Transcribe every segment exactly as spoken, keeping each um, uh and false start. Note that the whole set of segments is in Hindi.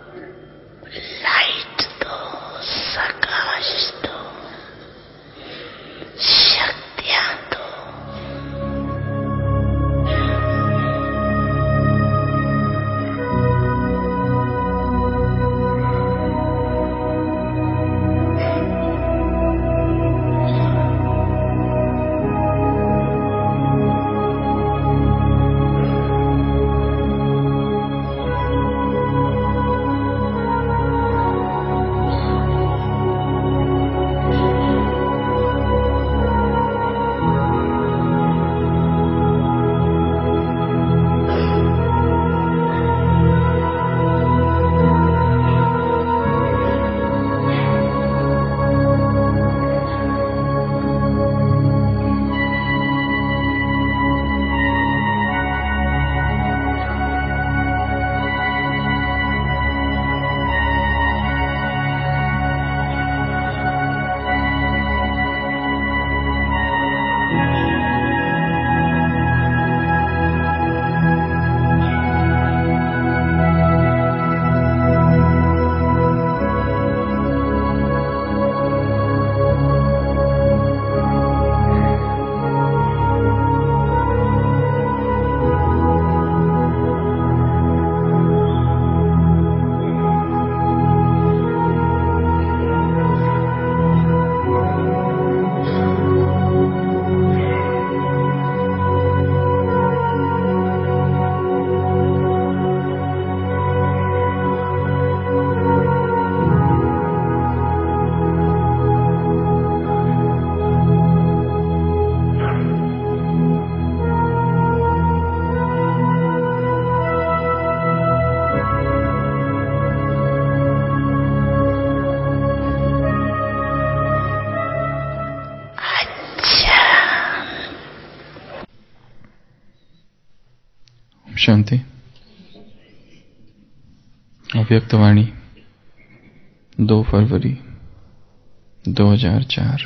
लाइट दो, प्रकाश दो, शक्तियां दो। शांति। अव्यक्तवाणी दो फरवरी दो हजार चार।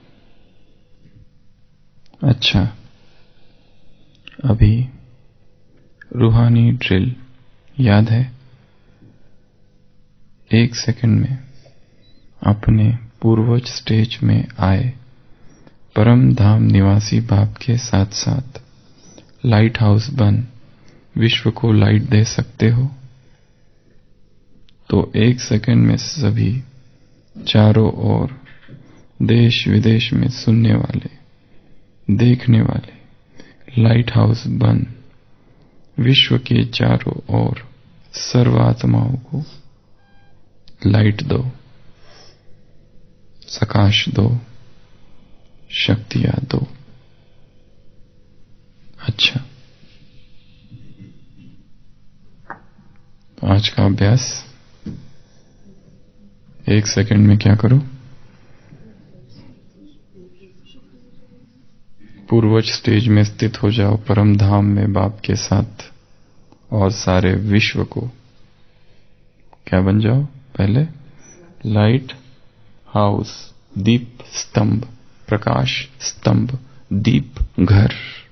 अच्छा, अभी रूहानी ड्रिल याद है? एक सेकंड में अपने पूर्वज स्टेज में आए परम धाम निवासी बाप के साथ साथ लाइट हाउस बन विश्व को लाइट दे सकते हो? तो एक सेकंड में सभी चारों ओर देश विदेश में सुनने वाले, देखने वाले लाइट हाउस बन विश्व के चारों ओर सर्वात्माओं को लाइट दो, प्रकाश दो, शक्तियां दो। अच्छा, आज का अभ्यास एक सेकंड में क्या करो? पूर्वज स्टेज में स्थित हो जाओ परम धाम में बाप के साथ और सारे विश्व को क्या बन जाओ? पहले लाइट हाउस, दीप स्तंभ, प्रकाश स्तंभ, दीप घर।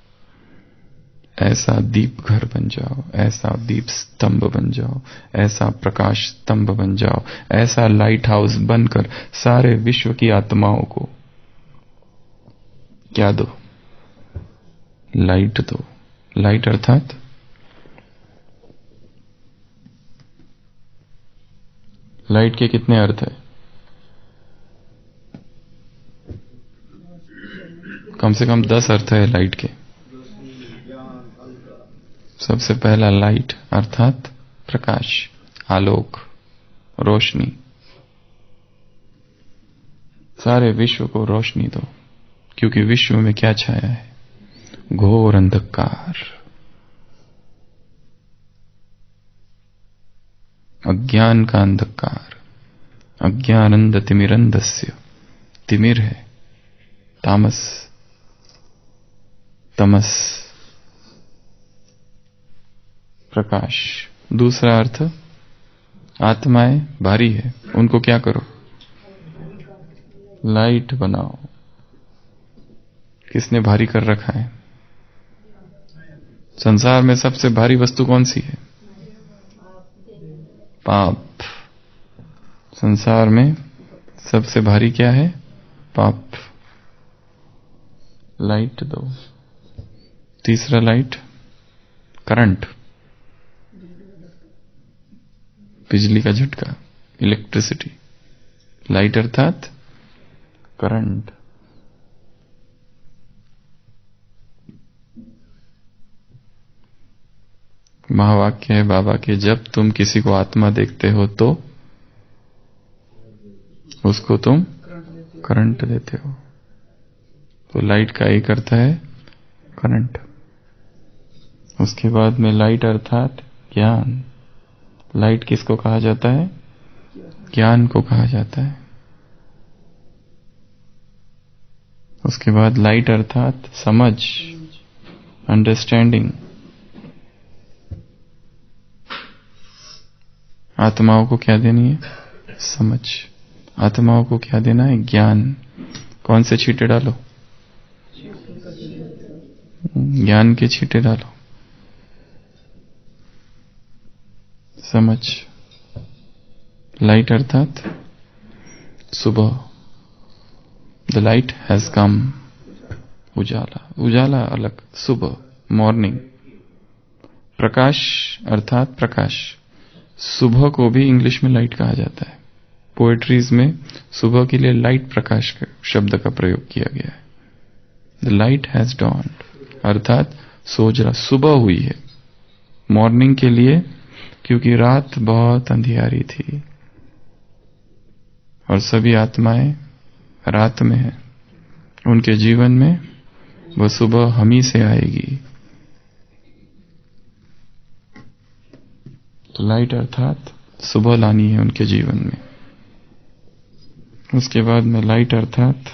ऐसा दीप घर बन जाओ, ऐसा दीप स्तंभ बन जाओ, ऐसा प्रकाश स्तंभ बन जाओ, ऐसा लाइट हाउस बनकर सारे विश्व की आत्माओं को क्या दो? लाइट दो। लाइट अर्थात लाइट के कितने अर्थ है? कम से कम दस अर्थ है लाइट के। सबसे पहला लाइट अर्थात प्रकाश, आलोक, रोशनी। सारे विश्व को रोशनी दो, क्योंकि विश्व में क्या छाया है? घोर अंधकार, अज्ञान का अंधकार। अज्ञानंद तिमिरंधस्य, तिमिर है तामस, तमस। प्रकाश दूसरा अर्थ, आत्माएं भारी है, उनको क्या करो? लाइट बनाओ। किसने भारी कर रखा है? संसार में सबसे भारी वस्तु कौन सी है? पाप। संसार में सबसे भारी क्या है? पाप। लाइट दो। तीसरा लाइट करंट, बिजली का झटका, इलेक्ट्रिसिटी। लाइट अर्थात करंट। महावाक्य है बाबा के, जब तुम किसी को आत्मा देखते हो तो उसको तुम करंट देते हो। तो लाइट का एक अर्थ है करंट। उसके बाद में लाइट अर्थात ज्ञान। लाइट किसको कहा जाता है? ज्ञान को कहा जाता है। उसके बाद लाइट अर्थात समझ, अंडरस्टैंडिंग। आत्माओं को क्या देनी है? समझ। आत्माओं को क्या देना है? ज्ञान। कौन से छींटे डालो? ज्ञान के छींटे डालो। समझ। लाइट अर्थात सुबह। The light has come. उजाला। उजाला अलग, सुबह, मॉर्निंग। प्रकाश अर्थात प्रकाश। सुबह को भी इंग्लिश में लाइट कहा जाता है। पोएट्रीज में सुबह के लिए लाइट, प्रकाश के शब्द का प्रयोग किया गया है। द लाइट हैज डॉन्ड अर्थात सोजरा, सुबह हुई है। मॉर्निंग के लिए क्योंकि रात बहुत अंधियारी थी और सभी आत्माएं रात में हैं, उनके जीवन में वह सुबह हम ही से आएगी। तो लाइट अर्थात सुबह लानी है उनके जीवन में। उसके बाद में लाइट अर्थात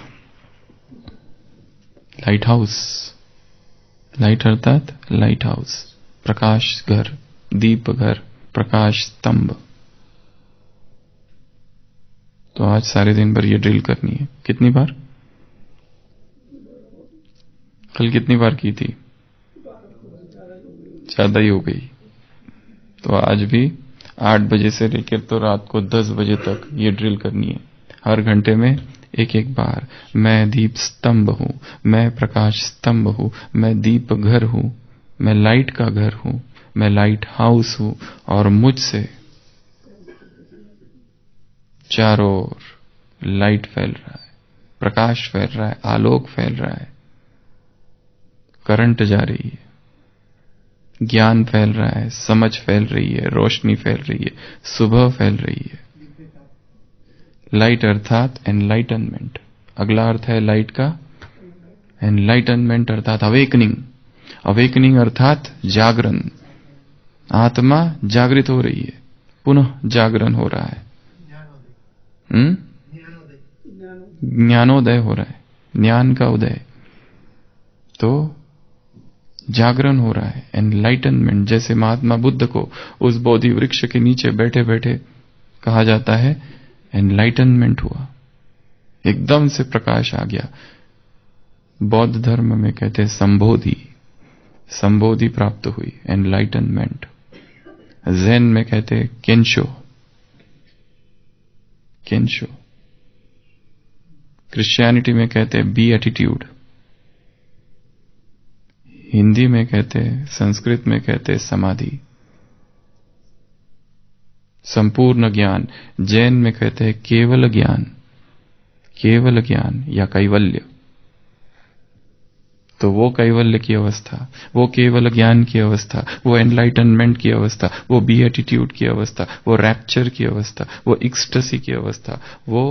लाइट हाउस। लाइट अर्थात लाइट हाउस, प्रकाश घर, दीप घर, प्रकाश स्तंभ। तो आज सारे दिन भर ये ड्रिल करनी है। कितनी बार? कल कितनी बार की थी? ज्यादा ही हो गई। तो आज भी आठ बजे से लेकर तो रात को दस बजे तक ये ड्रिल करनी है। हर घंटे में एक एक बार, मैं दीप स्तंभ हूं, मैं प्रकाश स्तंभ हूं, मैं दीप घर हूं, मैं लाइट का घर हूं, मैं लाइट हाउस हूं और मुझसे चारों ओर लाइट फैल रहा है, प्रकाश फैल रहा है, आलोक फैल रहा है, करंट जा रही है, ज्ञान फैल रहा है, समझ फैल रही है, रोशनी फैल रही है, सुबह फैल रही है। लाइट अर्थात एनलाइटनमेंट। अगला अर्थ है लाइट का एनलाइटनमेंट अर्थात अवेकनिंग। अवेकनिंग अर्थात जागरण। आत्मा जागृत हो रही है, पुनः जागरण हो रहा है। हम्म ज्ञानोदय हो रहा है, ज्ञान का उदय। तो जागरण हो रहा है, एनलाइटनमेंट। जैसे महात्मा बुद्ध को उस बोधि वृक्ष के नीचे बैठे बैठे कहा जाता है एनलाइटनमेंट हुआ, एकदम से प्रकाश आ गया। बौद्ध धर्म में कहते हैं संबोधि, संबोधि प्राप्त हुई, एनलाइटनमेंट। ज़ेन में कहते हैं केंशो, केंशो। क्रिश्चियनिटी में कहते हैं बी एटीट्यूड। हिंदी में कहते हैं, संस्कृत में कहते हैं समाधि, संपूर्ण ज्ञान। जैन में कहते हैं केवल ज्ञान, केवल ज्ञान या कैवल्य। तो वो कैवल्य की अवस्था, वो केवल ज्ञान की अवस्था, वो एनलाइटनमेंट की अवस्था, वो बी एटीट्यूड की अवस्था, वो रैप्चर की अवस्था, वो एक्सटेसी की अवस्था, वो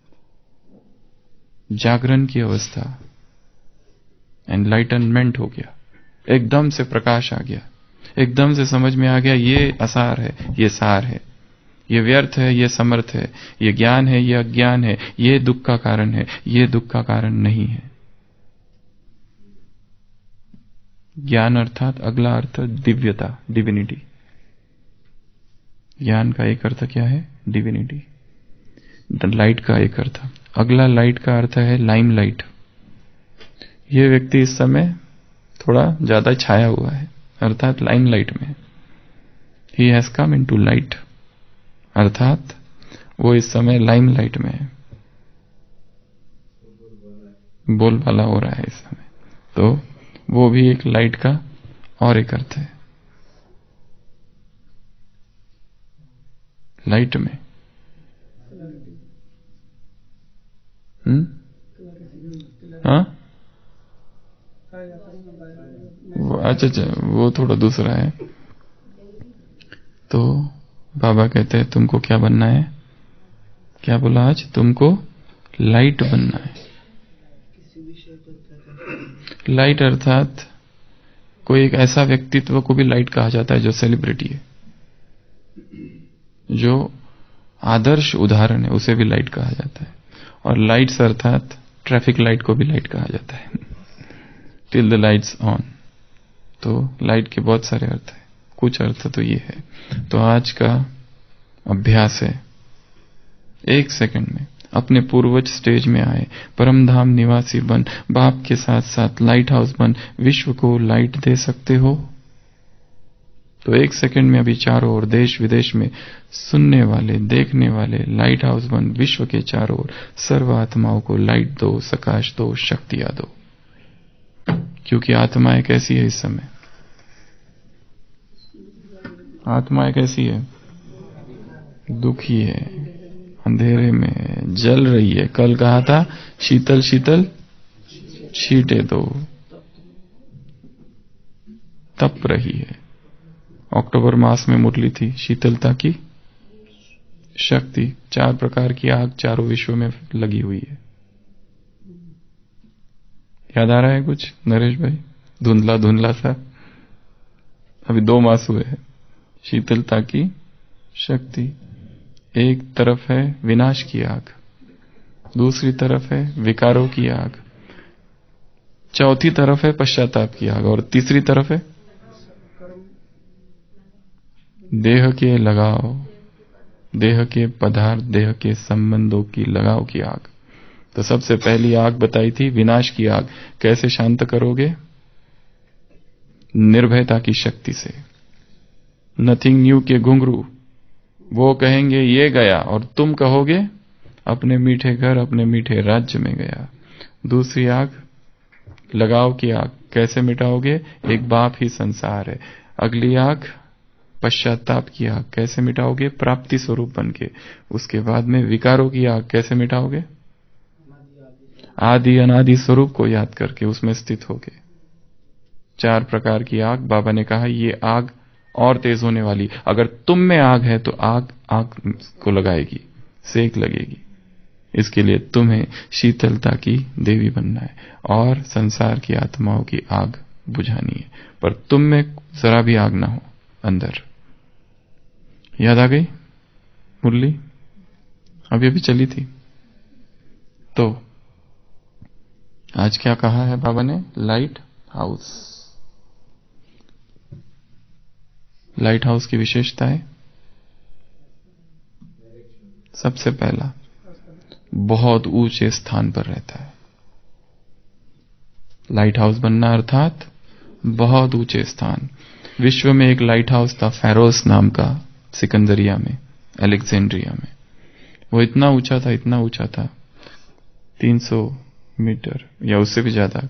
जागरण की अवस्था, एनलाइटनमेंट हो गया। एकदम से प्रकाश आ गया, एकदम से समझ में आ गया ये असार है, ये सार है, ये व्यर्थ है, ये समर्थ है, ये ज्ञान है, ये अज्ञान है, ये दुख का कारण है, ये दुख का कारण नहीं है। ज्ञान अर्थात अगला अर्थ दिव्यता, डिविनिटी। ज्ञान का एक अर्थ क्या है? डिविनिटी। लाइट का एक अर्थ। अगला लाइट का अर्थ है लाइम लाइट। ये व्यक्ति इस समय थोड़ा ज्यादा छाया हुआ है, अर्थात लाइम लाइट में। He has come into light. अर्थात वो इस समय लाइमलाइट में है, बोलबाला हो रहा है इस समय। तो वो भी एक लाइट का और एक अर्थ है, लाइट में। हम्म हाँ, अच्छा अच्छा, वो थोड़ा दूसरा है। तो बाबा कहते हैं तुमको क्या बनना है? क्या बोला आज? तुमको लाइट बनना है। लाइट अर्थात कोई एक ऐसा व्यक्तित्व को भी लाइट कहा जाता है जो सेलिब्रिटी है, जो आदर्श उदाहरण है, उसे भी लाइट कहा जाता है। और लाइट्स अर्थात ट्रैफिक लाइट को भी लाइट कहा जाता है, टिल द लाइट्स ऑन। तो लाइट के बहुत सारे अर्थ हैं, कुछ अर्थ तो ये है। तो आज का अभ्यास है, एक सेकंड में अपने पूर्वज स्टेज में आए, परमधाम निवासी बन, बाप के साथ साथ लाइट हाउस बन, विश्व को लाइट दे सकते हो। तो एक सेकंड में अभी चारों ओर, देश विदेश में सुनने वाले, देखने वाले, लाइट हाउस बन, विश्व के चारों ओर सर्व आत्माओं को लाइट दो, सकाश दो, शक्तियां दो। क्योंकि आत्माएं कैसी है इस समय? आत्माएं कैसी है? दुखी है, अंधेरे में जल रही है। कल कहा था शीतल शीतल छींटे दो, तप रही है। अक्टूबर मास में मुरली थी, शीतलता की शक्ति। चार प्रकार की आग चारों विश्व में लगी हुई है। याद आ रहा है कुछ नरेश भाई? धुंधला धुंधला सा, अभी दो मास हुए हैं। शीतलता की शक्ति, एक तरफ है विनाश की आग, दूसरी तरफ है विकारों की आग, चौथी तरफ है पश्चाताप की आग, और तीसरी तरफ है देह के लगाव, देह के पदार्थ, देह के संबंधों की लगाव की आग। तो सबसे पहली आग बताई थी विनाश की आग। कैसे शांत करोगे? निर्भयता की शक्ति से। नथिंग न्यू के घुंघरू, वो कहेंगे ये गया, और तुम कहोगे अपने मीठे घर, अपने मीठे राज्य में गया। दूसरी आग लगाव की आग, कैसे मिटाओगे? एक बाप ही संसार है। अगली आग पश्चाताप की आग, कैसे मिटाओगे? प्राप्ति स्वरूप बन के। उसके बाद में विकारों की आग, कैसे मिटाओगे? आदि अनादि स्वरूप को याद करके उसमें स्थित होके। चार प्रकार की आग बाबा ने कहा ये आग और तेज होने वाली। अगर तुम में आग है तो आग आग को लगाएगी, सेक लगेगी। इसके लिए तुम्हें शीतलता की देवी बनना है और संसार की आत्माओं की आग बुझानी है, पर तुम में जरा भी आग ना हो अंदर। याद आ गई मुरली? अभी अभी चली थी। तो आज क्या कहा है बाबा ने? Light house. लाइट हाउस की विशेषताएं, सबसे पहला बहुत ऊंचे स्थान पर रहता है। लाइट हाउस बनना अर्थात बहुत ऊंचे स्थान। विश्व में एक लाइट हाउस था फेरोस नाम का, सिकंदरिया में, अलेक्जेंड्रिया में। वो इतना ऊंचा था, इतना ऊंचा था, तीन सौ मीटर या उससे भी ज्यादा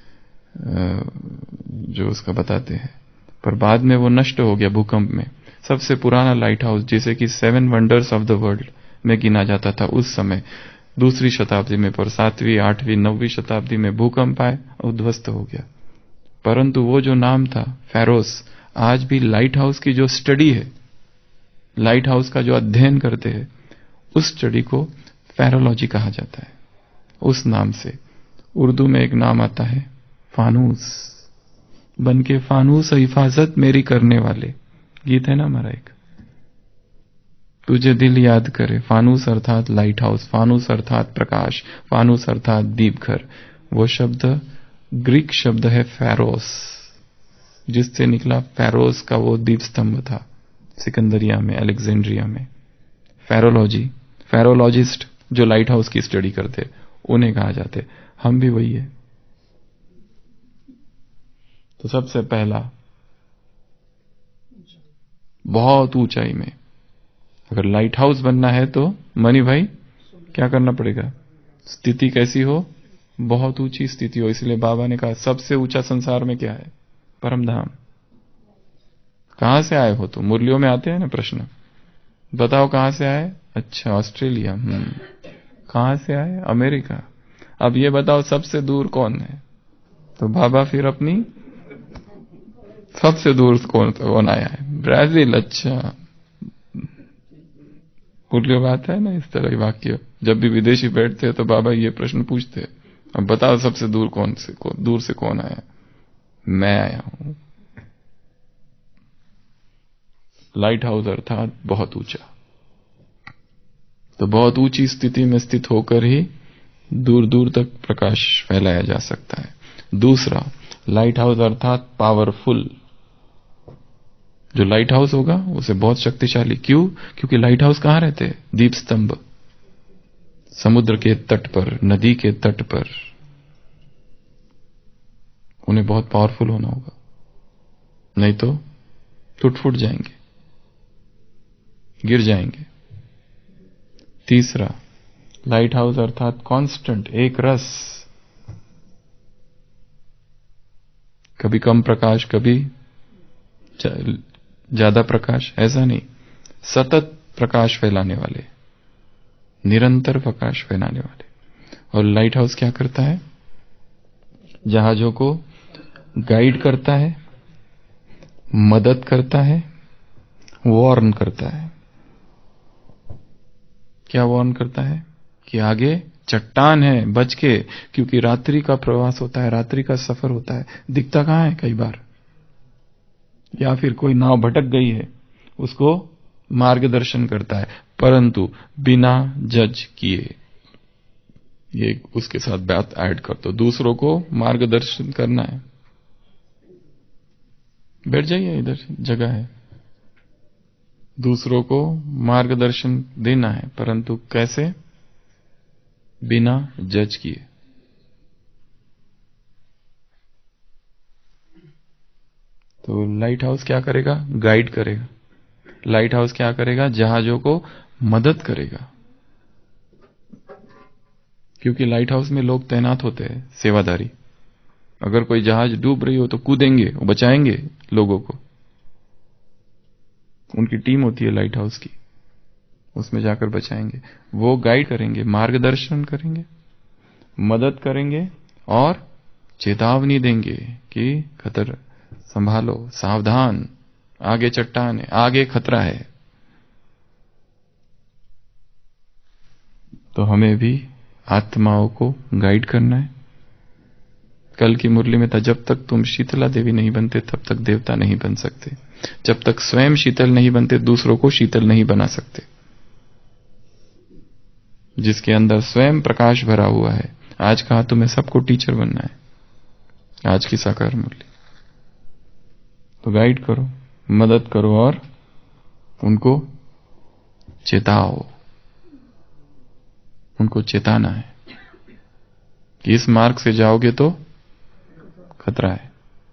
जो उसका बताते हैं, पर बाद में वो नष्ट हो गया भूकंप में। सबसे पुराना लाइट हाउस, जिसे कि seven wonders of the world में गिना जाता था उस समय, दूसरी शताब्दी में, पर सातवीं आठवीं नौवीं शताब्दी में भूकंप आए, उद्ध्वस्त हो गया। परंतु वो जो नाम था फेरोस, आज भी लाइट हाउस की जो स्टडी है, लाइट हाउस का जो अध्ययन करते हैं, उस स्टडी को फेरोलॉजी कहा जाता है। उस नाम से उर्दू में एक नाम आता है फानूस। बन के फानूस हिफाजत मेरी करने वाले, गीत है ना हमारा एक, तुझे दिल याद करे। फानूस अर्थात लाइट हाउस, फानूस अर्थात प्रकाश, फानूस अर्थात दीप घर। वो शब्द ग्रीक शब्द है फेरोस, जिससे निकला फेरोस का वो दीप स्तंभ था सिकंदरिया में, अलेक्जेंड्रिया में। फेरोलॉजी, फेरोलॉजिस्ट जो लाइट हाउस की स्टडी करते, उन्हें कहा जाते। हम भी वही है। तो सबसे पहला बहुत ऊंचाई में अगर लाइट हाउस बनना है तो मनी भाई क्या करना पड़ेगा? स्थिति कैसी हो? बहुत ऊंची स्थिति हो। इसलिए बाबा ने कहा सबसे ऊंचा संसार में क्या है? परम धाम। कहां से आए हो? तो मुरलियों में आते हैं ना प्रश्न, बताओ कहां से आए? अच्छा ऑस्ट्रेलिया। हम्म कहां से आए? अमेरिका। अब ये बताओ सबसे दूर कौन है? तो बाबा फिर अपनी सबसे दूर कौन कौन आया है? ब्राजील। अच्छा, मुरलियों में आता है ना इस तरह के वाक्य। जब भी विदेशी बैठते हैं तो बाबा ये प्रश्न पूछते हैं, अब बताओ सबसे दूर कौन से कौन, दूर से कौन आया? मैं आया हूं। लाइट हाउस अर्थात बहुत ऊंचा। तो बहुत ऊंची स्थिति में स्थित होकर ही दूर दूर तक प्रकाश फैलाया जा सकता है। दूसरा, लाइट हाउस अर्थात पावरफुल। जो लाइट हाउस होगा उसे बहुत शक्तिशाली। क्यों? क्योंकि लाइट हाउस कहां रहते हैं? दीप स्तंभ। समुद्र के तट पर, नदी के तट पर। उन्हें बहुत पावरफुल होना होगा, नहीं तो टूट फूट जाएंगे, गिर जाएंगे। तीसरा, लाइट हाउस अर्थात कांस्टेंट, एक रस। कभी कम प्रकाश, कभी ज्यादा प्रकाश, ऐसा नहीं। सतत प्रकाश फैलाने वाले, निरंतर प्रकाश फैलाने वाले। और लाइट हाउस क्या करता है? जहाजों को गाइड करता है, मदद करता है, वार्न करता है। क्या वार्न करता है? कि आगे चट्टान है, बच के, क्योंकि रात्रि का प्रवास होता है, रात्रि का सफर होता है। दिखता कहां है कई बार? या फिर कोई नाव भटक गई है, उसको मार्गदर्शन करता है, परंतु बिना जज किए। ये उसके साथ बात ऐड कर दो, दूसरों को मार्गदर्शन करना है। बैठ जाइए, इधर जगह है। दूसरों को मार्गदर्शन देना है, परंतु कैसे? बिना जज किए। तो लाइट हाउस क्या करेगा? गाइड करेगा। लाइट हाउस क्या करेगा? जहाजों को मदद करेगा। क्योंकि लाइट हाउस में लोग तैनात होते हैं, सेवादारी। अगर कोई जहाज डूब रही हो तो कूदेंगे, वो बचाएंगे लोगों को। उनकी टीम होती है लाइट हाउस की, उसमें जाकर बचाएंगे। वो गाइड करेंगे, मार्गदर्शन करेंगे, मदद करेंगे और चेतावनी देंगे कि खतरा, संभालो, सावधान, आगे चट्टान है, आगे खतरा है। तो हमें भी आत्माओं को गाइड करना है। कल की मुरली में था, जब तक तुम शीतला देवी नहीं बनते तब तक देवता नहीं बन सकते। जब तक स्वयं शीतल नहीं बनते दूसरों को शीतल नहीं बना सकते। जिसके अंदर स्वयं प्रकाश भरा हुआ है, आज कहा तुम्हें सबको टीचर बनना है, आज की साकार मुरली। तो गाइड करो, मदद करो और उनको चेताओ। उनको चेताना है कि इस मार्ग से जाओगे तो खतरा है।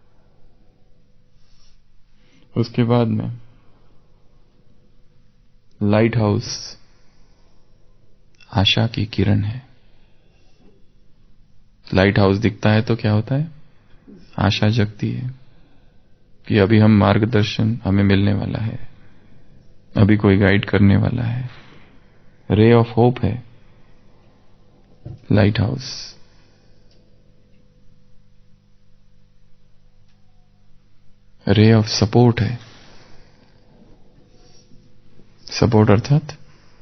उसके बाद में लाइट हाउस आशा की किरण है। लाइट हाउस दिखता है तो क्या होता है? आशा जगती है कि अभी हम मार्गदर्शन हमें मिलने वाला है, अभी कोई गाइड करने वाला है। रे ऑफ होप है lighthouse. Ray of support है। सपोर्ट अर्थात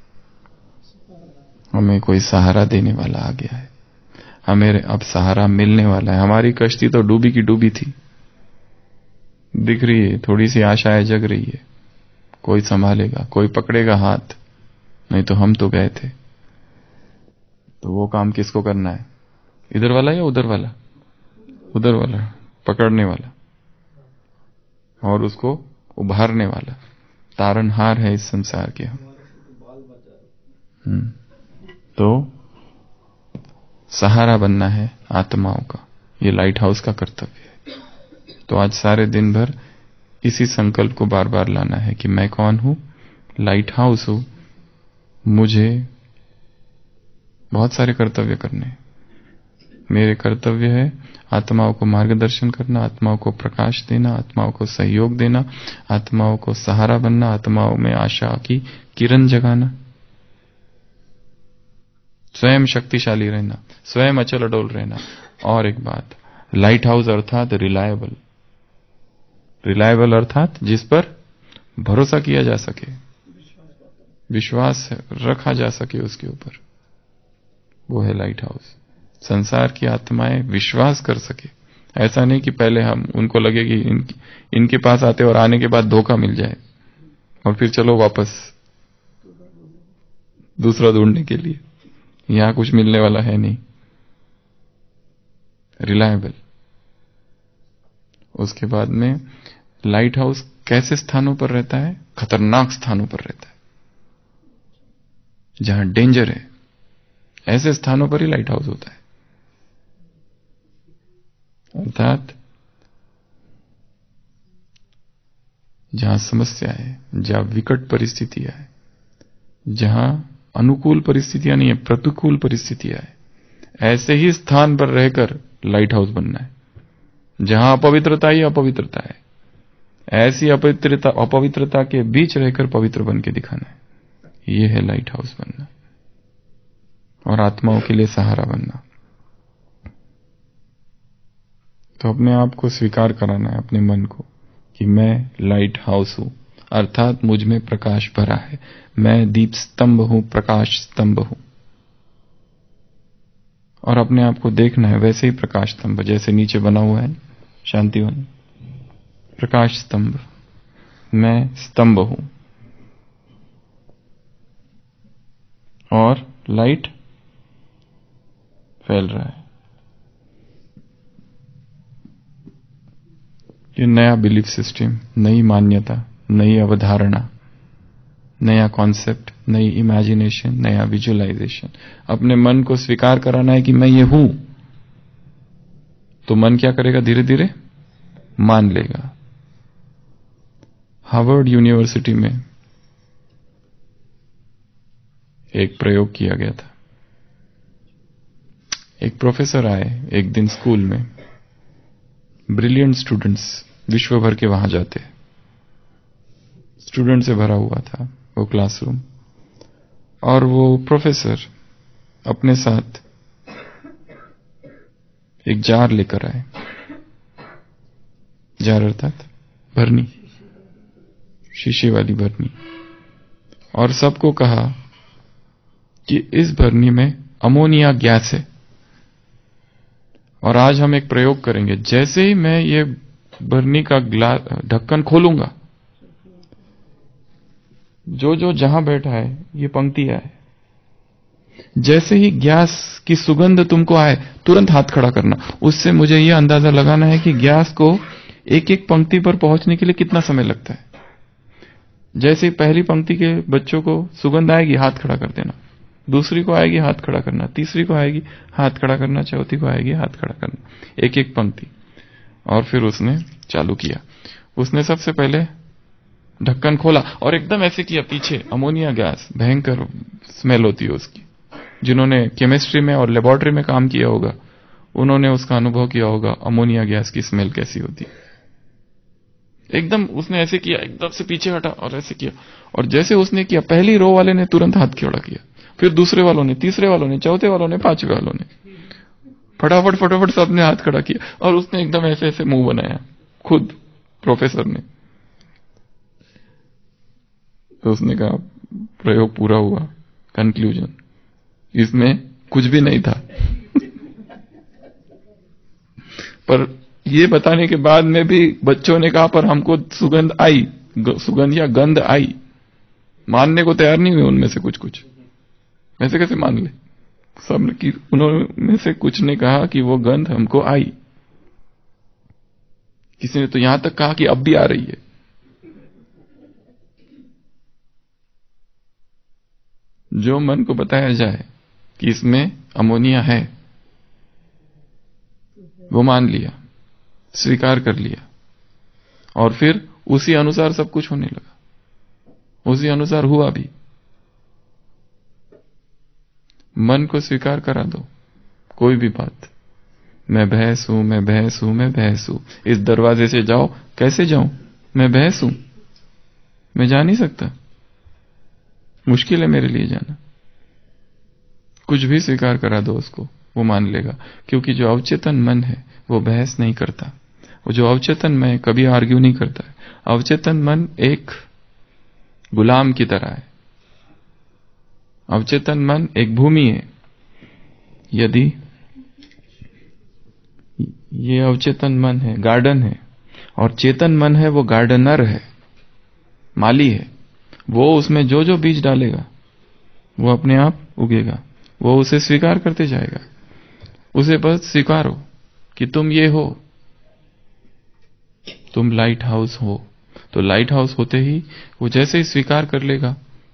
हमें कोई सहारा देने वाला आ गया है, हमें अब सहारा मिलने वाला है। हमारी कश्ती तो डूबी की डूबी थी, दिख रही है, थोड़ी सी आशाएं जग रही है, कोई संभालेगा, कोई पकड़ेगा हाथ, नहीं तो हम तो गए थे। तो वो काम किसको करना है? इधर वाला या उधर वाला? उधर वाला, पकड़ने वाला और उसको उभारने वाला। तारनहार है इस संसार के हम। हम्म तो सहारा बनना है आत्माओं का, ये लाइट हाउस का कर्तव्य है। तो आज सारे दिन भर इसी संकल्प को बार बार लाना है कि मैं कौन हूं? लाइट हाउस हूं, मुझे बहुत सारे कर्तव्य करने हैं। मेरे कर्तव्य है आत्माओं को मार्गदर्शन करना, आत्माओं को प्रकाश देना, आत्माओं को सहयोग देना, आत्माओं को सहारा बनना, आत्माओं में आशा की किरण जगाना, स्वयं शक्तिशाली रहना, स्वयं अचल अडोल रहना। और एक बात, लाइट हाउस अर्थात रिलायबल। रिलायबल अर्थात जिस पर भरोसा किया जा सके, विश्वास रखा जा सके उसके ऊपर, वो है लाइट हाउस। संसार की आत्माएं विश्वास कर सके। ऐसा नहीं कि पहले हम उनको लगे कि इन, इनके पास आते और आने के बाद धोखा मिल जाए और फिर चलो वापस दूसरा ढूंढने के लिए। यहां कुछ मिलने वाला है नहीं। रिलायबल। उसके बाद में लाइट हाउस कैसे स्थानों पर रहता है? खतरनाक स्थानों पर रहता है, जहां डेंजर है, ऐसे स्थानों पर ही लाइट हाउस होता है। अर्थात जहां समस्या है, जहां विकट परिस्थितियां है, जहां अनुकूल परिस्थितियां नहीं है, प्रतिकूल परिस्थितियां है, ऐसे ही स्थान पर रहकर लाइट हाउस बनना है। जहां अपवित्रता ही अपवित्रता है, ऐसी अपवित्रता अपवित्रता के बीच रहकर पवित्र बन के दिखाना है। यह है लाइट हाउस बनना और आत्माओं के लिए सहारा बनना। तो अपने आप को स्वीकार कराना है, अपने मन को, कि मैं लाइट हाउस हूं, अर्थात मुझ में प्रकाश भरा है। मैं दीप स्तंभ हूं, प्रकाश स्तंभ हूं। और अपने आप को देखना है वैसे ही प्रकाश स्तंभ, जैसे नीचे बना हुआ है शांतिवन, प्रकाश स्तंभ। मैं स्तंभ हूं और लाइट फैल रहा है। ये नया बिलीफ सिस्टम, नई मान्यता, नई अवधारणा, नया कॉन्सेप्ट, नई इमेजिनेशन, नया विजुअलाइजेशन। अपने मन को स्वीकार कराना है कि मैं ये हूं, तो मन क्या करेगा? धीरे धीरे मान लेगा। हार्वर्ड यूनिवर्सिटी में एक प्रयोग किया गया था। एक प्रोफेसर आए एक दिन स्कूल में। ब्रिलियंट स्टूडेंट्स विश्व भर के वहां जाते, स्टूडेंट से भरा हुआ था वो क्लासरूम। और वो प्रोफेसर अपने साथ एक जार लेकर आए। जार अर्थात भरनी, शीशे वाली भरनी। और सबको कहा कि इस भरनी में अमोनिया गैस है और आज हम एक प्रयोग करेंगे। जैसे ही मैं ये भरनी का ग्लास ढक्कन खोलूंगा, जो जो जहां बैठा है ये पंक्तियां है, जैसे ही गैस की सुगंध तुमको आए तुरंत हाथ खड़ा करना। उससे मुझे यह अंदाजा लगाना है कि गैस को एक एक पंक्ति पर पहुंचने के लिए कितना समय लगता है। जैसे ही पहली पंक्ति के बच्चों को सुगंध आएगी, हाथ खड़ा कर देना। दूसरी को आएगी, हाथ खड़ा करना। तीसरी को आएगी, हाथ खड़ा करना। चौथी को आएगी, हाथ खड़ा करना। एक एक पंक्ति। और फिर उसने चालू किया। उसने सबसे पहले ढक्कन खोला और एकदम ऐसे किया, पीछे अमोनिया गैस, भयंकर स्मेल होती है उसकी। जिन्होंने केमिस्ट्री में और लेबोरेटरी में काम किया होगा, उन्होंने उसका अनुभव किया होगा अमोनिया गैस की स्मेल कैसी होती है। एकदम उसने ऐसे किया, एकदम से पीछे हटा और ऐसे किया। और जैसे उसने किया, पहली रो वाले ने तुरंत हाथ खड़ा किया, फिर दूसरे वालों ने, तीसरे वालों ने, चौथे वालों ने, पांचवे वालों ने, फटाफट फटाफट सबने हाथ खड़ा किया। और उसने एकदम ऐसे ऐसे मुंह बनाया, खुद प्रोफेसर ने। तो उसने कहा प्रयोग पूरा हुआ, कंक्लूजन, इसमें कुछ भी नहीं था। पर ये बताने के बाद में भी बच्चों ने कहा पर हमको सुगंध आई, सुगंध या गंध आई। मानने को तैयार नहीं हुए उनमें से कुछ कुछ। ऐसे कैसे मान ले? सब की उन्होंने से कुछ ने कहा कि वो गंध हमको आई। किसी ने तो यहां तक कहा कि अब भी आ रही है। जो मन को बताया जाए कि इसमें अमोनिया है, वो मान लिया, स्वीकार कर लिया और फिर उसी अनुसार सब कुछ होने लगा। उसी अनुसार हुआ भी। मन को स्वीकार करा दो कोई भी बात। मैं भैंस हूं, मैं भैंस हूं, मैं भैंस हूं। इस दरवाजे से जाओ, कैसे जाऊं? मैं भैंस हूं, मैं जा नहीं सकता, मुश्किल है मेरे लिए जाना। कुछ भी स्वीकार करा दो उसको, वो मान लेगा। क्योंकि जो अवचेतन मन है वो बहस नहीं करता। वो जो अवचेतन मन कभी आर्ग्यू नहीं करता है। अवचेतन मन एक गुलाम की तरह है। अवचेतन मन एक भूमि है। यदि ये अवचेतन मन है, गार्डन है, और चेतन मन है वो गार्डनर है, माली है। वो उसमें जो जो बीज डालेगा वो अपने आप उगेगा। वो उसे स्वीकार करते जाएगा। उसे बस स्वीकारो कि तुम ये हो, तुम लाइट हाउस हो। तो लाइट हाउस होते ही वो जैसे ही स्वीकार कर लेगा,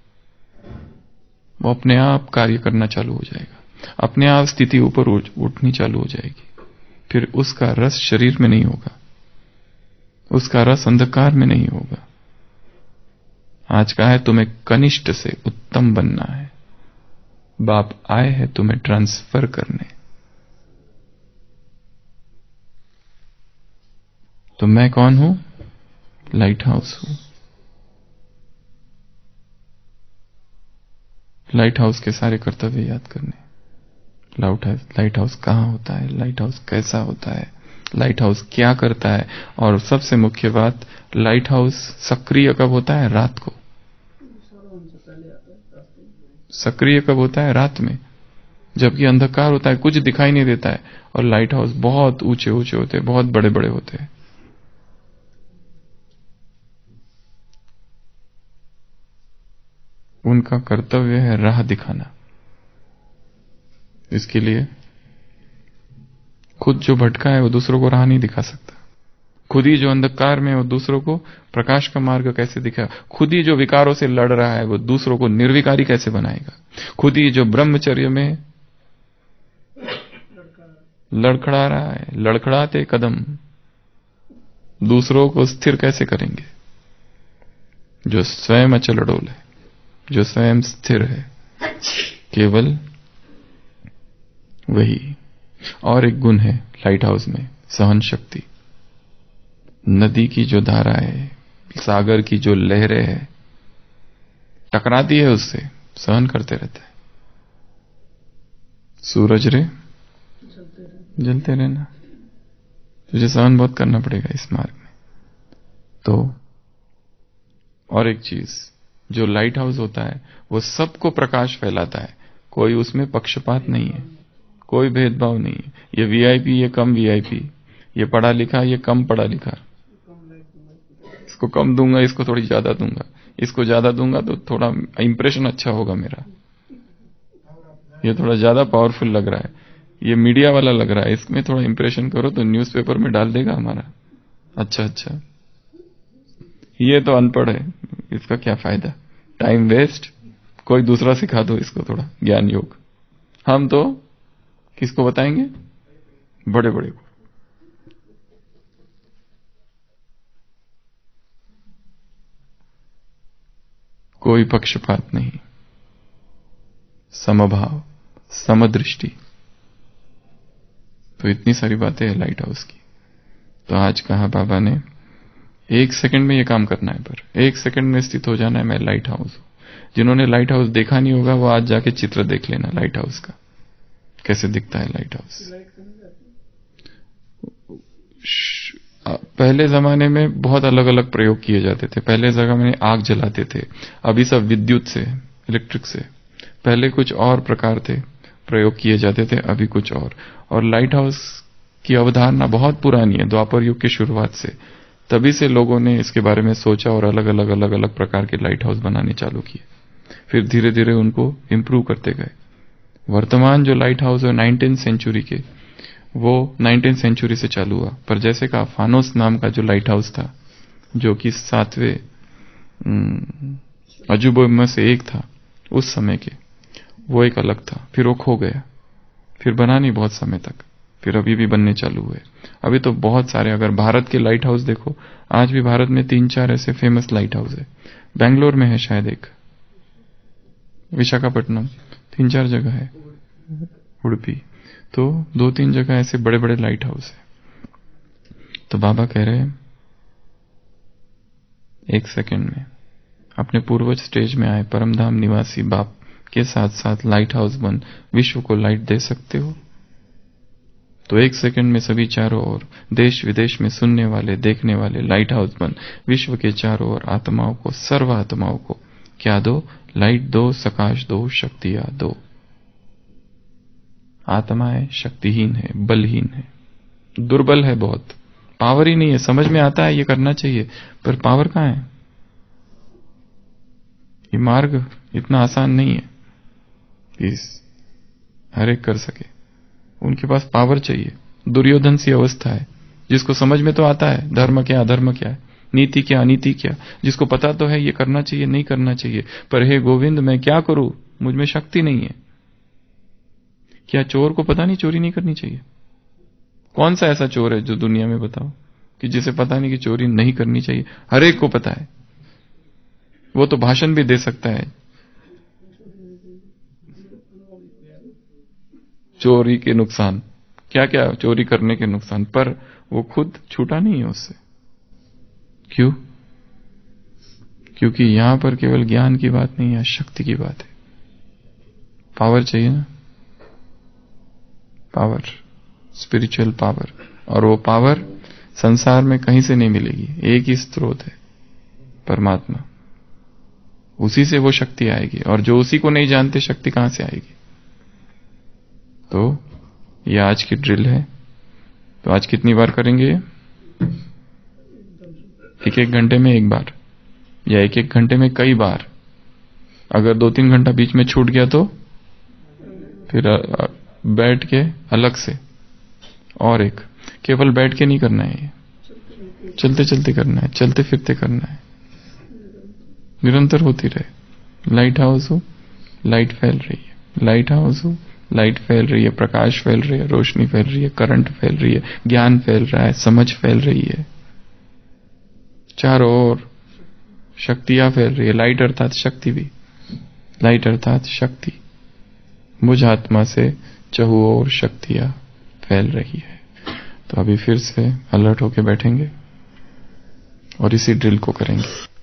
वो अपने आप कार्य करना चालू हो जाएगा। अपने आप स्थिति ऊपर उठनी चालू हो जाएगी। फिर उसका रस शरीर में नहीं होगा, उसका रस अंधकार में नहीं होगा। आज का है तुम्हें कनिष्ठ से उत्तम बनना है। बाप आए हैं तुम्हें ट्रांसफर करने। तो मैं कौन हूं? लाइट हाउस हूं। लाइट हाउस के सारे कर्तव्य याद करने। लाइट हाउस कहां होता है, लाइट हाउस कैसा होता है, लाइट हाउस क्या करता है, और सबसे मुख्य बात, लाइट हाउस सक्रिय कब होता है? रात को। सक्रिय कब होता है? रात में, जबकि अंधकार होता है, कुछ दिखाई नहीं देता है। और लाइट हाउस बहुत ऊंचे ऊंचे होते हैं, बहुत बड़े बड़े होते हैं। उनका कर्तव्य है राह दिखाना। इसके लिए खुद जो भटका है वो दूसरों को राह नहीं दिखा सकता। खुद ही जो अंधकार में है वो दूसरों को प्रकाश का मार्ग कैसे दिखाएगा? खुद ही जो विकारों से लड़ रहा है वो दूसरों को निर्विकारी कैसे बनाएगा? खुद ही जो ब्रह्मचर्य में लड़खड़ा रहा है, लड़खड़ाते कदम दूसरों को स्थिर कैसे करेंगे? जो स्वयं अचल अडोल है, जो स्वयं स्थिर है, केवल वही। और एक गुण है लाइट हाउस में, सहन शक्ति। नदी की जो धारा है, सागर की जो लहरें है, टकराती है उससे, सहन करते रहता है। सूरज रे जलते रहना, तुझे सहन बहुत करना पड़ेगा इस मार्ग में। तो और एक चीज, जो लाइट हाउस होता है वो सबको प्रकाश फैलाता है। कोई उसमें पक्षपात नहीं है, कोई भेदभाव नहीं है। ये वीआईपी, ये कम वीआईपी, ये पढ़ा लिखा, ये कम पढ़ा लिखा, इसको कम दूंगा, इसको थोड़ी ज्यादा दूंगा, इसको ज्यादा दूंगा तो थोड़ा इंप्रेशन अच्छा होगा मेरा, ये थोड़ा ज्यादा पावरफुल लग रहा है, ये मीडिया वाला लग रहा है, इसमें थोड़ा इंप्रेशन करो तो न्यूज़पेपर में डाल देगा हमारा। अच्छा अच्छा, ये तो अनपढ़ है, इसका क्या फायदा, टाइम वेस्ट, कोई दूसरा सिखा दो इसको थोड़ा ज्ञान योग। हम तो किसको बताएंगे? बड़े बड़े को। कोई पक्षपात नहीं, समभाव, समदृष्टि। तो इतनी सारी बातें हैं लाइट हाउस की। तो आज कहा बाबा ने, एक सेकंड में ये काम करना है, पर एक सेकंड में स्थित हो जाना है मैं लाइट हाउस हूं। जिन्होंने लाइट हाउस देखा नहीं होगा वो आज जाके चित्र देख लेना लाइट हाउस का, कैसे दिखता है लाइट हाउस। पहले जमाने में बहुत अलग अलग प्रयोग किए जाते थे। पहले जमाने में आग जलाते थे, अभी सब विद्युत से, इलेक्ट्रिक से। पहले कुछ और प्रकार थे प्रयोग किए जाते थे, अभी कुछ और। और लाइट हाउस की अवधारणा बहुत पुरानी है, द्वापर युग की शुरुआत से। तभी से लोगों ने इसके बारे में सोचा और अलग अलग अलग अलग प्रकार के लाइट हाउस बनाने चालू किए। फिर धीरे धीरे उनको इंप्रूव करते गए। वर्तमान जो लाइट हाउस है नाइनटीन सेंचुरी के, वो नाइनटीन सेंचुरी से चालू हुआ। पर जैसे कहा, फानोस नाम का जो लाइट हाउस था, जो कि सातवें अजूबों में से एक था उस समय के, वो एक अलग था। फिर वो खो गया, फिर बना नहीं बहुत समय तक, फिर अभी भी बनने चालू हुए। अभी तो बहुत सारे, अगर भारत के लाइट हाउस देखो, आज भी भारत में तीन चार ऐसे फेमस लाइट हाउस है। बेंगलोर में है शायद एक, विशाखापट्टनम, तीन चार जगह है, उड़पी, तो दो तीन जगह ऐसे बड़े बड़े लाइट हाउस है। तो बाबा कह रहे हैं एक सेकंड में अपने पूर्वज स्टेज में आए परमधाम निवासी बाप के साथ साथ लाइट हाउस बन विश्व को लाइट दे सकते हो? तो एक सेकंड में सभी चारों ओर, देश विदेश में सुनने वाले देखने वाले लाइट हाउस बन विश्व के चारों ओर आत्माओं को, सर्व आत्माओं को क्या दो? लाइट दो, सकाश दो, शक्तियां दो। आत्माएं शक्तिहीन है, बलहीन है, दुर्बल है, बहुत पावर ही नहीं है। समझ में आता है ये करना चाहिए, पर पावर कहां है? ये मार्ग इतना आसान नहीं है कि हर एक कर सके। उनके पास पावर चाहिए। दुर्योधन सी अवस्था है, जिसको समझ में तो आता है धर्म क्या अधर्म क्या है, नीति क्या अनीति क्या, जिसको पता तो है ये करना चाहिए नहीं करना चाहिए, पर हे गोविंद मैं क्या करूं, मुझ में शक्ति नहीं है। क्या चोर को पता नहीं चोरी नहीं करनी चाहिए? कौन सा ऐसा चोर है जो दुनिया में बताओ कि जिसे पता नहीं कि चोरी नहीं करनी चाहिए? हर एक को पता है। वो तो भाषण भी दे सकता है चोरी के नुकसान, क्या क्या चोरी करने के नुकसान, पर वो खुद छूटा नहीं है उससे। क्यों? क्योंकि यहां पर केवल ज्ञान की बात नहीं है, शक्ति की बात है। पावर चाहिए ना, पावर, स्पिरिचुअल पावर। और वो पावर संसार में कहीं से नहीं मिलेगी, एक ही स्रोत है, परमात्मा। उसी से वो शक्ति आएगी, और जो उसी को नहीं जानते शक्ति कहां से आएगी? तो ये आज की ड्रिल है। तो आज कितनी बार करेंगे? एक एक घंटे में एक बार, या एक एक घंटे में कई बार। अगर दो तीन घंटा बीच में छूट गया तो फिर बैठ के अलग से, और एक, केवल बैठ के नहीं करना है, ये चलते चलते करना है, चलते फिरते करना है, निरंतर होती रहे। लाइट हाउस हो, लाइट फैल रही है, लाइट हाउस हो, लाइट फैल रही है, प्रकाश फैल रही है, रोशनी फैल रही है, करंट फैल रही है, ज्ञान फैल रहा है, समझ फैल रही है, चारों ओर शक्तियां फैल रही है। लाइट अर्थात शक्ति भी, लाइट अर्थात शक्ति। मुझ आत्मा से चहु ओर शक्तियां फैल रही है। तो अभी फिर से अलर्ट होके बैठेंगे और इसी ड्रिल को करेंगे।